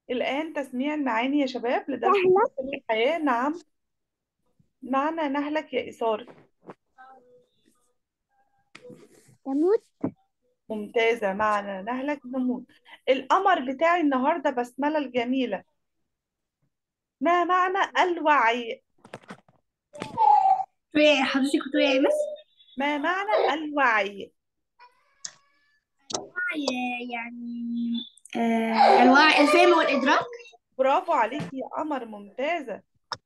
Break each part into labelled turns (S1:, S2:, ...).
S1: الآن تسميع المعاني يا شباب لدرس
S2: نهلة
S1: الحياة. نعم، معنى نهلك يا إيثار.
S2: تموت.
S1: ممتازة، معنى نهلك نموت. القمر بتاعي النهاردة بسملة الجميلة، ما معنى الوعي؟
S2: حضرتك كنت يا مس.
S1: ما معنى الوعي؟
S2: يعني الوعي، الفهم والإدراك.
S1: برافو عليكي يا قمر، ممتازة.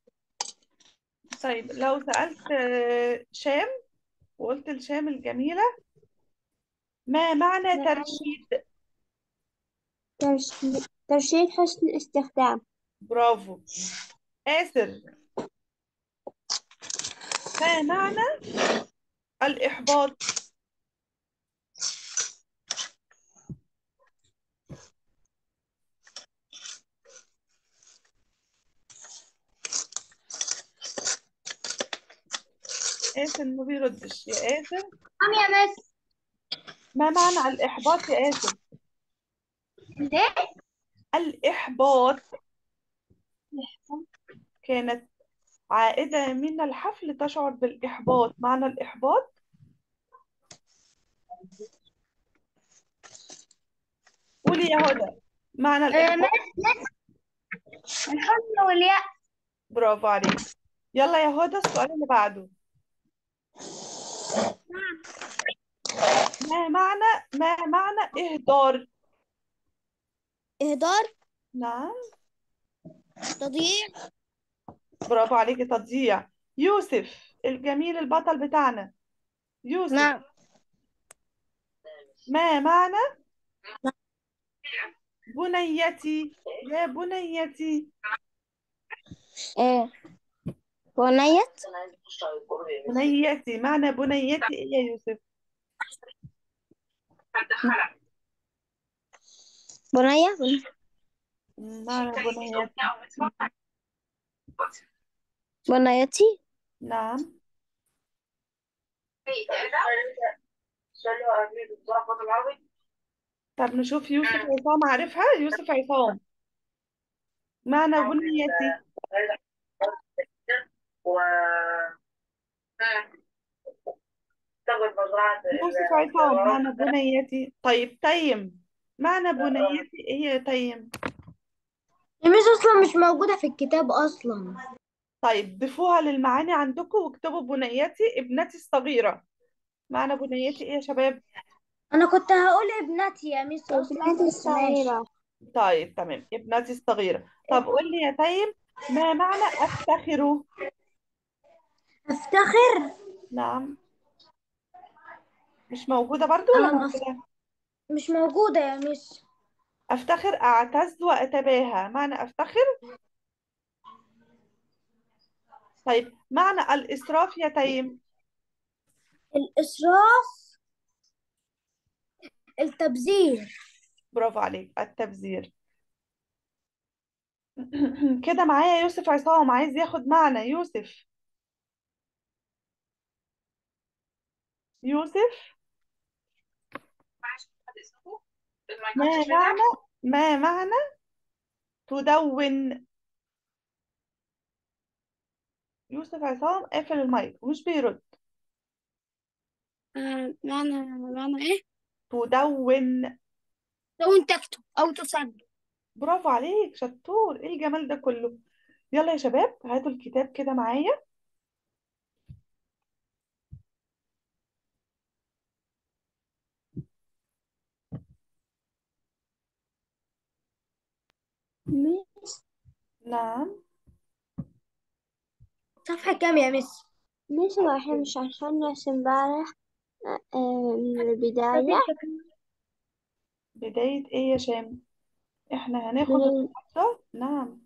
S1: طيب لو سألت شام وقلت الشام الجميلة، ما معنى ترشيد؟
S2: ترشيد حسن الاستخدام.
S1: برافو. آسر، ما معنى الإحباط؟ آسر ما بيردش يا آسر.
S2: نعم يا مس.
S1: ما معنى الإحباط يا آسر؟
S2: ليه؟
S1: الإحباط، كانت عائدة من الحفل تشعر بالإحباط. معنى الإحباط؟ قولي يا هدى، معنى الإحباط.
S2: مس الحزن واليأس.
S1: برافو عليك. يلا يا هدى السؤال اللي بعده. ما معنى إهدار؟
S2: إهدار.
S1: نعم.
S2: تضييع.
S1: برافو عليكي، تضييع. يوسف الجميل البطل بتاعنا، يوسف،
S2: نعم.
S1: ما معنى بنيتي؟ يا بنيتي.
S2: إيه ونيت.
S1: بنيتي، معنى بنيتي ايه يا يوسف؟
S2: بنية.
S1: معنى بنيتي.
S2: بنيتي.
S1: نعم. طب نشوف يوسف عصام عارفها. يوسف عصام، معنى بنيتي. يوسف عصام، معنى بنيتي. طيب تيم، معنى بنيتي ايه يا تيم؟
S2: يا مس أصلا مش موجودة في الكتاب أصلا.
S1: طيب ضيفوها للمعاني عندكم واكتبوا بنيتي ابنتي الصغيرة. معنى بنيتي ايه يا شباب؟
S2: أنا كنت هقول ابنتي يا مس أصلا، ابنتي بس ماشي الصغيرة.
S1: طيب تمام، ابنتي الصغيرة. طب قول لي يا تيم، ما معنى افتخر؟
S2: أفتخر.
S1: نعم. مش موجودة برضو ولا
S2: أنا
S1: موجودة؟
S2: مش موجودة يا مس.
S1: افتخر، اعتز واتباهى. معنى افتخر. طيب معنى الاسراف يا تيم؟
S2: الإسراف التبذير.
S1: برافو عليك، التبذير. كده معايا يوسف عصام عايز ياخد معنى. يوسف، يوسف، ما معنى تدون؟ يوسف عصام قافل المايك ومش بيرد.
S2: معنى إيه؟
S1: تدون.
S2: لو أنت تكتب أو تسجل.
S1: برافو عليك، شطور، ايه الجمال ده كله. يلا يا شباب هاتوا الكتاب كده معايا.
S2: مس
S1: نعم.
S2: صفحة كام يا مس؟ مس احنا مش عارفين نرسم امبارح من البداية.
S1: بداية ايه يا شام؟ احنا هناخد
S2: من
S1: النهارده. نعم.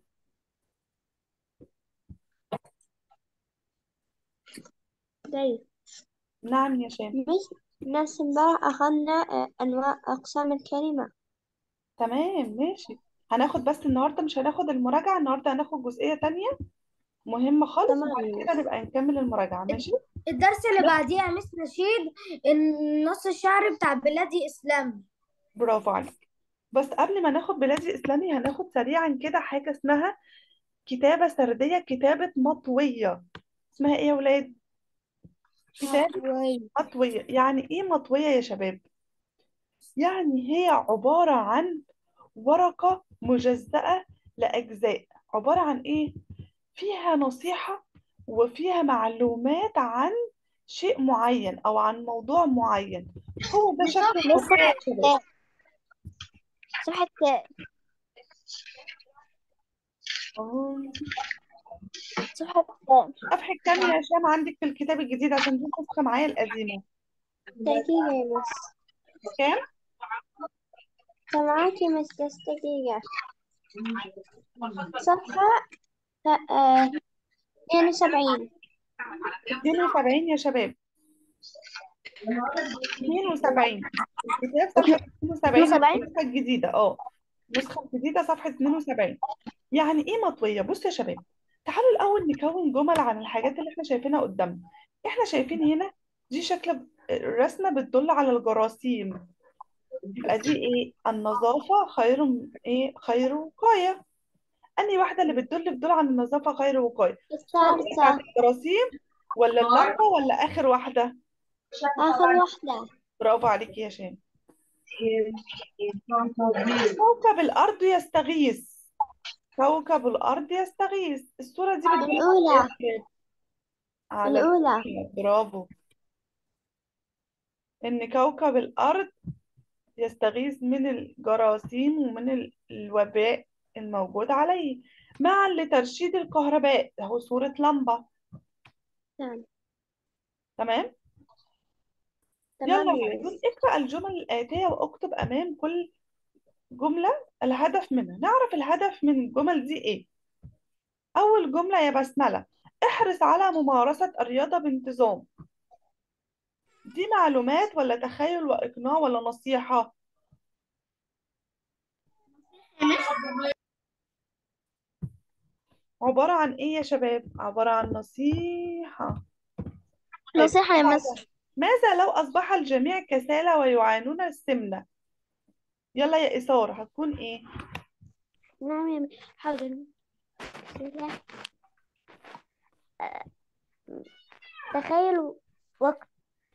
S2: البداية.
S1: نعم يا شام.
S2: مس نرسم امبارح أخذنا أنواع أقسام الكلمة.
S1: تمام ماشي. هناخد بس النهارده مش هناخد المراجعة النهارده، هناخد جزئية تانية مهمة خالص
S2: تمام
S1: وبعد
S2: يا
S1: كده
S2: مس.
S1: نبقى نكمل المراجعة. ماشي.
S2: الدرس اللي بعديه يا مس نشيد النص الشعري بتاع بلادي إسلام.
S1: برافو عليك. بس قبل ما ناخد بلادي إسلامي هناخد سريعا كده حاجة اسمها كتابة سردية، كتابة مطوية. اسمها ايه يا ولاد؟ كتابة
S2: مطوية.
S1: مطوية. يعني ايه مطوية يا شباب؟ يعني هي عبارة عن ورقة مجزأة لأجزاء. عبارة عن ايه؟ فيها نصيحة وفيها معلومات عن شيء معين أو عن موضوع معين. هو ده شكل
S2: بس
S1: المطوية يا شباب.
S2: صفحة
S1: آه.
S2: صفحة
S1: صفحة كام يا هشام عندك في الكتاب الجديد؟ عشان دي نسخة معايا القديمة.
S2: دقيقة يا مس.
S1: كام؟
S2: سامعاكي مس، بس دقيقة. صفحة آه، 72.
S1: 72 يا شباب. 72 الكتاب صفحة 72
S2: 72.
S1: النسخة الجديدة. النسخة الجديدة صفحة 72. يعني ايه مطوية؟ بص يا شباب، تعالوا الأول نكون جمل عن الحاجات اللي احنا شايفينها قدامنا. احنا شايفين هنا دي شكل رسمة بتدل على الجراثيم. يبقى دي ايه؟ النظافة خير ايه؟ خير وقاية. أنهي واحدة اللي بتدل عن النظافة خير وقاية؟ الصورة دي بتاعت
S2: الثالثة.
S1: الجراثيم ولا اللمبة ولا آخر واحدة؟
S2: آخر واحدة.
S1: برافو عليكي يا شام. كوكب الأرض يستغيث. كوكب الأرض يستغيث. الصورة دي بتدل على
S2: الأولى.
S1: إيه؟ على
S2: الأولى.
S1: الأولى. برافو. إن كوكب الأرض يستغيث من الجراثيم ومن الوباء الموجود عليه، معا لترشيد الكهرباء. أهو صورة لمبة.
S2: تمام.
S1: تمام.
S2: تمام
S1: يلا
S2: يا
S1: بقى، يقول
S2: مس.
S1: اقرأ الجمل الآتية واكتب أمام كل جملة الهدف منها. نعرف الهدف من الجمل دي إيه؟ أول جملة يا بسملة: احرص على ممارسة الرياضة بانتظام. دي معلومات ولا تخيل وإقناع ولا نصيحة؟ عبارة عن إيه يا شباب؟ عبارة عن نصيحة. طيب
S2: نصيحة يا مس.
S1: بعدها، ماذا لو أصبح الجميع كسالى ويعانون السمنة؟ يلا يا إثار، هتكون إيه؟
S2: نعم يا مس. حاضر. تخيل وقت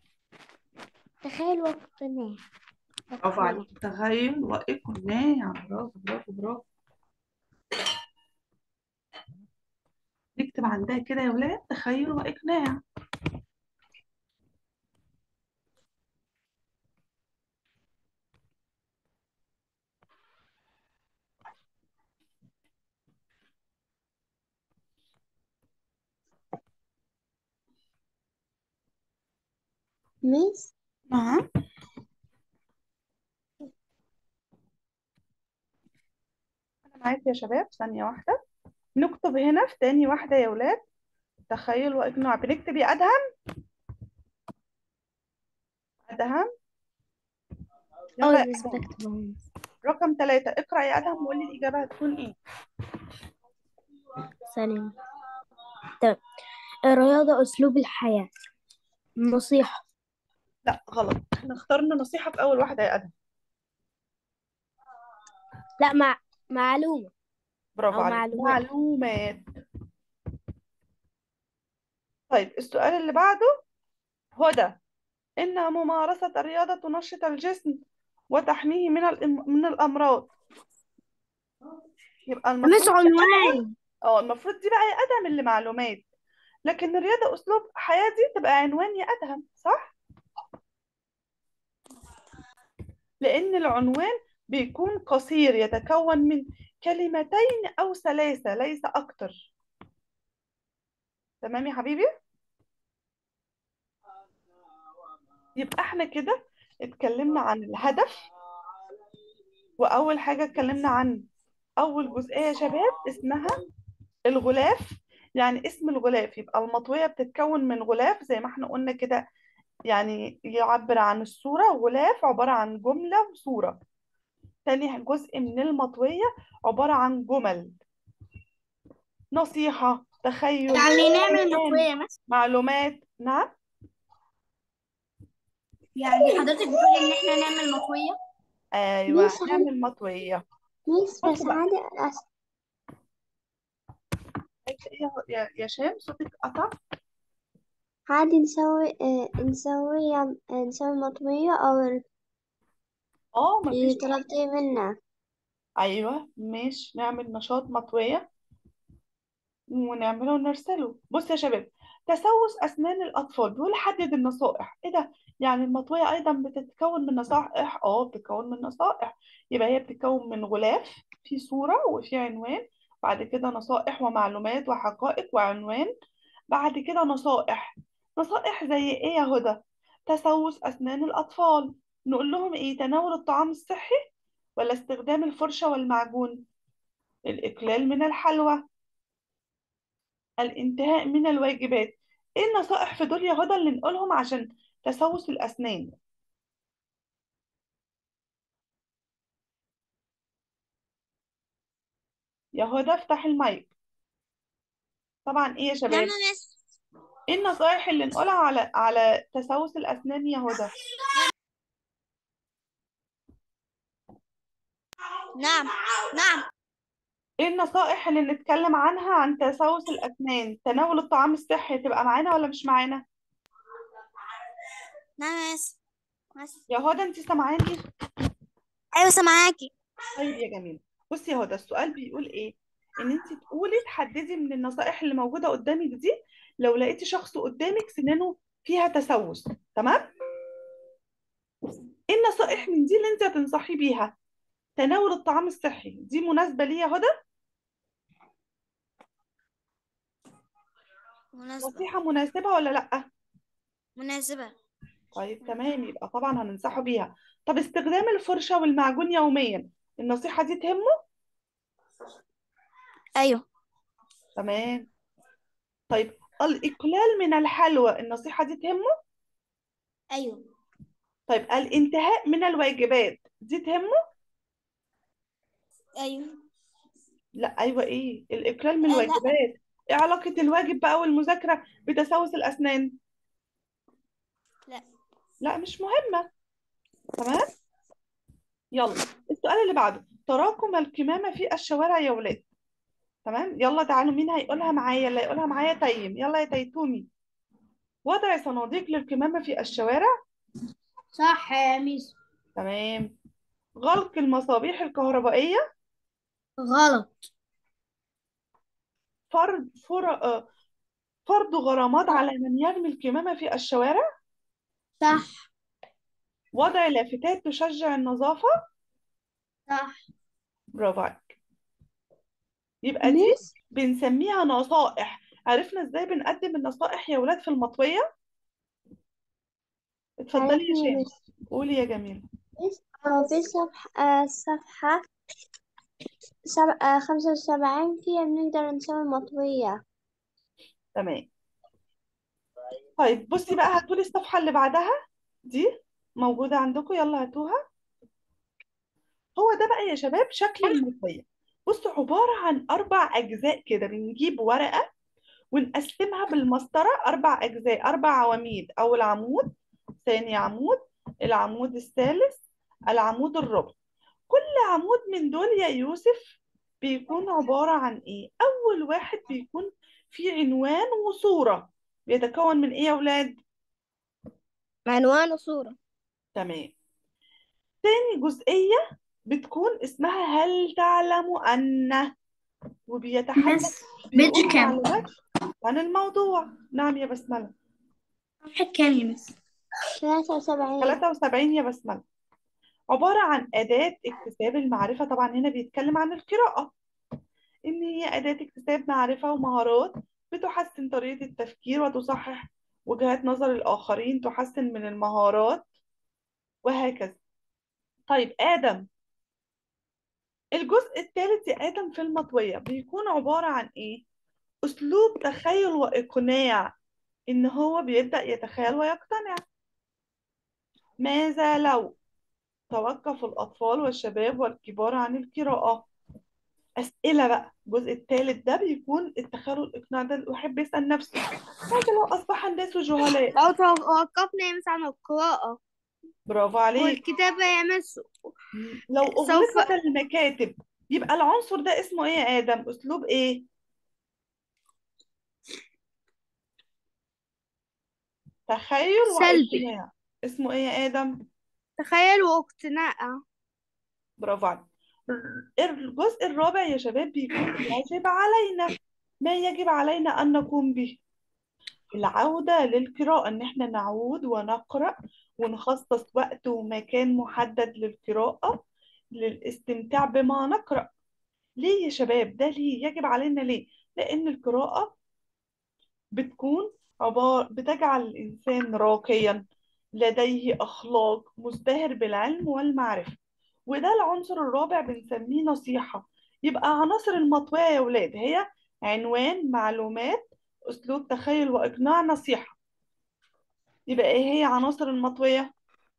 S2: تخيل وقتنا.
S1: برافو عليك، تخيل وإقناع. برافو برافو برافو. نكتب عندها كده يا ولاد، تخيل وإقناع.
S2: مس.
S1: نعم. أنا معاك يا شباب، ثانية واحدة. نكتب هنا في تاني واحدة يا ولاد، تخيل وإقناع. بنكتب يا أدهم. أدهم.
S2: اه
S1: يلا
S2: يا
S1: يا
S2: مس،
S1: أدهم.
S2: بكتب أهو.
S1: رقم 3، اقرأ يا أدهم وقول لي الإجابة هتكون إيه.
S2: ثانية. تمام. الرياضة أسلوب الحياة. نصيحة.
S1: لا غلط، احنا اخترنا نصيحة في أول واحدة يا أدهم.
S2: لا، معلومة
S1: برافو
S2: أو
S1: عليك،
S2: معلومات.
S1: معلومات. طيب السؤال اللي بعده، هدى: إن ممارسة الرياضة تنشط الجسم وتحميه من الأمراض. يبقى
S2: مس
S1: المفروض يا أدهم،
S2: عنوان.
S1: المفروض دي بقى يا أدهم اللي معلومات، لكن الرياضة أسلوب حياة دي تبقى عنوان يا أدهم، صح؟ لأن العنوان بيكون قصير، يتكون من كلمتين أو ثلاثة ليس أكتر. تمام يا حبيبي؟ يبقى احنا كده اتكلمنا عن الهدف. وأول حاجة اتكلمنا عن أول جزئية يا شباب اسمها الغلاف. يعني اسم الغلاف يبقى المطوية بتتكون من غلاف زي ما احنا قلنا كده، يعني يعبر عن الصورة. غلاف عبارة عن جملة وصورة. تاني جزء من المطوية عبارة عن جمل: نصيحة، تخيل،
S2: يعني نعمل
S1: بيان،
S2: مطوية مثلا.
S1: معلومات. نعم.
S2: يعني حضرتك بتقولي إن إحنا نعمل مطوية.
S1: ايوه
S2: ميس عادي.
S1: هنعمل مطويه.
S2: ميس
S1: بص
S2: بس
S1: بقى،
S2: عادي
S1: ايه يا شام صوتك قطع.
S2: عادي نسوي نسوي مطوية أو
S1: اه
S2: اللي
S1: مفيش.
S2: طلبتيه منا.
S1: ايوه ماشي، نعمل نشاط مطويه ونعمله ونرسله. بص يا شباب، تسوس أسنان الأطفال بيقول حدد النصائح. إيه ده؟ يعني المطوية أيضا بتتكون من نصائح؟ بتتكون من نصائح. يبقى هي بتتكون من غلاف، في صورة وفي عنوان، بعد كده نصائح ومعلومات وحقائق وعنوان، بعد كده نصائح. نصائح زي إيه يا هدى؟ تسوس أسنان الأطفال، نقول لهم إيه؟ تناول الطعام الصحي، ولا استخدام الفرشة والمعجون، الإقلال من الحلوى، الانتهاء من الواجبات. ايه النصائح في دول يا هدى اللي نقولهم عشان تسوس الأسنان؟ يا هدى افتح المايك. طبعا ايه يا
S3: نعم
S1: شباب؟
S3: يا مس.
S1: ايه النصائح اللي نقولها على تسوس الأسنان يا هدى؟
S3: نعم. نعم.
S1: ايه النصائح اللي نتكلم عنها عن تسوس الأسنان؟ تناول الطعام الصحي، تبقى معانا ولا مش معانا؟
S3: نعم يا مس.
S1: يا هدى انت سامعاني؟
S3: أيوة سامعاكي.
S1: طيب يا جميل. بصي يا هدى، السؤال بيقول ايه؟ ان انت تقولي تحددي من النصائح اللي موجودة قدامك دي، لو لقيتي شخص قدامك سنانه فيها تسوس، تمام؟ ايه النصائح
S3: تمام.
S1: من دي اللي انت هتنصحي بيها؟ تناول الطعام الصحي دي مناسبة ليه يا هدى؟
S3: مناسبة.
S1: نصيحة مناسبة ولا لأ؟
S3: مناسبة.
S1: طيب تمام، يبقى طبعا هننصحه بيها. طب استخدام الفرشة والمعجون يوميا، النصيحة دي تهمه؟
S3: أيوة.
S1: تمام. طيب الإقلال من الحلوى، النصيحة دي تهمه؟
S3: أيوة.
S1: طيب الانتهاء من الواجبات دي تهمه؟
S3: أيوة.
S1: لا أيوة، إيه الإقلال من
S3: لا.
S1: الواجبات؟ إيه علاقة الواجب بقى والمذاكرة بتسوس الأسنان؟
S3: لا.
S1: لا مش مهمة. تمام. يلا السؤال اللي بعده، تراكم الكمامة في الشوارع يا ولاد. تمام، يلا تعالوا، مين هيقولها معايا؟ اللي هيقولها معايا تيم، يلا يا تيتومي. وضع صناديق للكمامة في الشوارع.
S3: صح يا ميس.
S1: تمام. غلق المصابيح الكهربائية.
S3: غلط.
S1: فرض فرض غرامات على من يرمي الكمامة في الشوارع.
S3: صح.
S1: وضع لافتات تشجع النظافة.
S3: صح.
S1: برافو عليك. يبقى دي
S2: ميس
S1: بنسميها نصائح. عرفنا ازاي بنقدم النصائح يا ولاد في المطوية؟ اتفضلي يا
S2: عرفنا يا
S1: شام.
S2: ميس.
S1: قولي يا جميل.
S2: ميس في صفحة 75 فيها بنقدر نسوي مطوية.
S1: تمام. طيب بصي بقى، هاتولي الصفحة اللي بعدها دي، موجودة عندكم، يلا هاتوها. هو ده بقى يا شباب شكل المطوية. بصوا عبارة عن 4 أجزاء كده، بنجيب ورقة ونقسمها بالمسطرة 4 أجزاء، 4 عواميد. أول عمود، ثاني عمود، العمود الثالث، العمود الرابع. كل عمود من دول يا يوسف بيكون عبارة عن إيه؟ أول واحد بيكون فيه عنوان وصورة. بيتكون من إيه يا أولاد؟
S3: عنوان وصورة.
S1: تمام. تاني جزئية بتكون اسمها هل تعلم أن، وبيتحدث،
S3: مس. بيج
S1: بيقول
S3: كام؟
S1: معلومات عن الموضوع. نعم يا بسملة.
S3: صفحة كام يا مس؟
S2: 73.
S1: 73 يا بسملة. عبارة عن أداة اكتساب المعرفة. طبعا هنا بيتكلم عن القراءة، إن هي أداة اكتساب معرفة ومهارات بتحسن طريقة التفكير وتصحح وجهات نظر الآخرين، تحسن من المهارات، وهكذا. طيب آدم، الجزء الثالث يا آدم في المطوية بيكون عبارة عن إيه؟ أسلوب تخيل وإقناع، إن هو بيبدأ يتخيل ويقتنع. ماذا لو توقف الأطفال والشباب والكبار عن القراءة؟ أسئلة بقى. الجزء الثالث ده بيكون التخيل والإقناع، ده الواحد بيسأل نفسه ماذا لو أصبح الناس جهلاء؟
S3: لو توقفنا يا مس عن القراءة.
S1: برافو عليك.
S3: والكتابة يا مس
S1: لو
S3: سوف
S1: أغلقت المكاتب يبقى العنصر ده اسمه إيه يا آدم؟ أسلوب إيه؟ تخيل
S3: سلبي.
S1: وإقناع. اسمه إيه يا آدم؟
S3: تخيل واقتناع.
S1: برافو عليك. الجزء الرابع يا شباب بيكون يجب علينا، ما يجب علينا أن نقوم به. العودة للقراءة، إن إحنا نعود ونقرأ ونخصص وقت ومكان محدد للقراءة للاستمتاع بما نقرأ. ليه يا شباب؟ ده ليه يجب علينا؟ ليه؟ لأن القراءة بتكون بتجعل الإنسان راقيا، لديه أخلاق، مزدهر بالعلم والمعرفة. وده العنصر الرابع بنسميه نصيحة. يبقى عناصر المطوية يا ولاد هي عنوان، معلومات، أسلوب تخيل وإقناع، نصيحة. يبقى إيه هي عناصر المطوية؟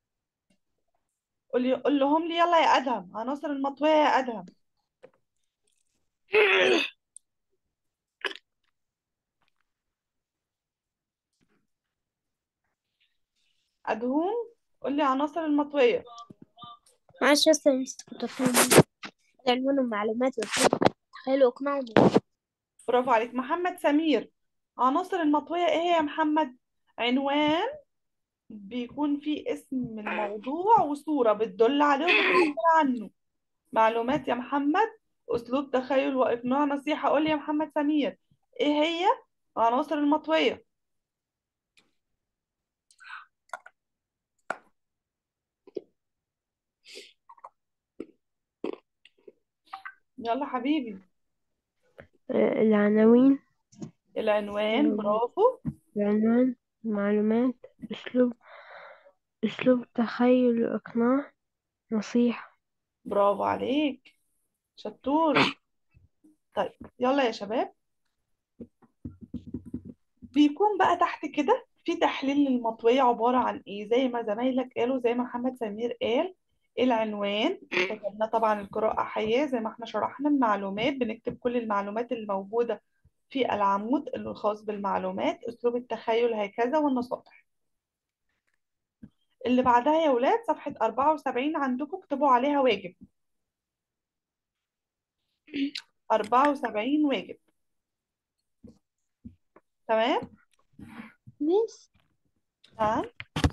S1: قول لهم لي يلا يا أدهم، عناصر المطوية يا أدهم. أدهم، قول لي عناصر المطوية.
S2: معلش بس أنا كنت فاهمة. العنوان والمعلومات والفهم، تخيل واقناع
S1: برافو عليك. محمد سمير، عناصر المطوية إيه هي يا محمد؟ عنوان بيكون فيه اسم الموضوع وصورة بتدل عليه وبتعبر عنه. معلومات يا محمد، أسلوب تخيل وإقناع، نصيحة. قول لي يا محمد سمير، إيه هي عناصر المطوية؟ يلا حبيبي.
S2: العناوين،
S1: العنوان، برافو.
S2: العنوان، معلومات، أسلوب أسلوب تخيل وإقناع، نصيحة.
S1: برافو عليك، شطور. طيب يلا يا شباب، بيكون بقى تحت كده في تحليل للمطوية عبارة عن ايه، زي ما زمايلك قالوا، زي ما محمد سمير قال. العنوان كتبنا طبعا القراءة حياة زي ما احنا شرحنا. المعلومات بنكتب كل المعلومات اللي موجودة في العمود الخاص بالمعلومات. أسلوب التخيل هكذا، والنصائح. اللي بعدها يا ولاد صفحة 74 عندكم، اكتبوا عليها واجب. 74 واجب. تمام.
S2: مس
S1: نعم.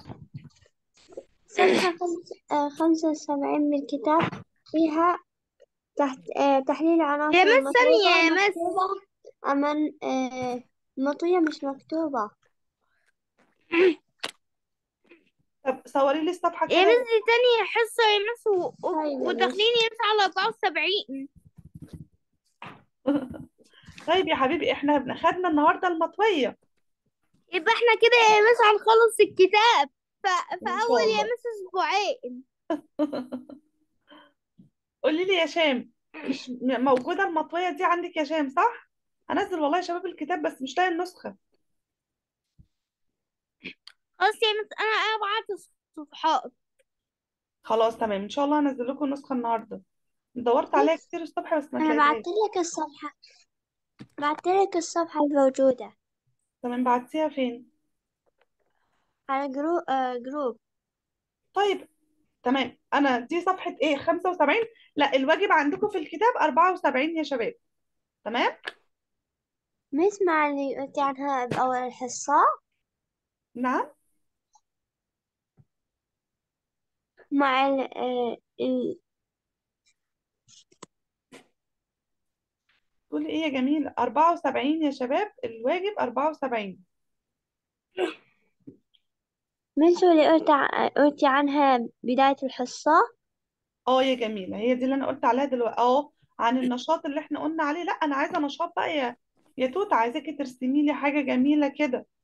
S2: صفحة 75 من الكتاب فيها تحليل عناصر
S3: يا مس ثانية
S2: المطلوبة
S3: يا مس.
S2: مكتوبة، أما المطية مش مكتوبة.
S1: طب صوري لي الصفحة
S3: يا
S1: كده.
S3: مس دي تانية حصة يا مس
S2: طيب يا مس.
S3: وداخلين يا مس على 74.
S1: طيب يا حبيبي، احنا خدنا النهارده المطوية.
S3: يبقى احنا كده يا مس هنخلص الكتاب في
S1: ان شاء
S3: أول يا
S1: الله.
S3: مس أسبوعين.
S1: قولي لي يا شام، مش موجودة المطوية دي عندك يا شام صح؟ هنزل والله يا شباب الكتاب بس مش لاقي النسخة.
S3: خلاص يا مس أنا أبعت الصفحات.
S1: خلاص تمام، ان شاء الله هنزل لكم النسخة النهاردة. دورت عليها
S2: مس
S1: كتير الصبح بس ما
S2: أنا
S1: تلاقيهاش.
S2: بعتلك الصفحة الموجودة
S1: تمام، بعتيها فين؟
S2: على جروب.
S1: طيب تمام. انا دي صفحة ايه، 75؟ لا، الواجب عندكم في الكتاب 74 يا شباب. تمام.
S2: مس مع اللي قلتي عنها بأول الحصة،
S1: نعم.
S2: مع
S1: تقولي ايه يا جميل؟ 74 يا شباب، الواجب 74.
S2: مس اللي قلتي عنها بداية الحصة.
S1: اه يا جميلة، هي دي اللي انا قلت عليها دلوقتي، عن النشاط اللي احنا قلنا عليه. لا انا عايزة نشاط بقى يا توت، عايزاكي ترسمي لي حاجة جميلة كده.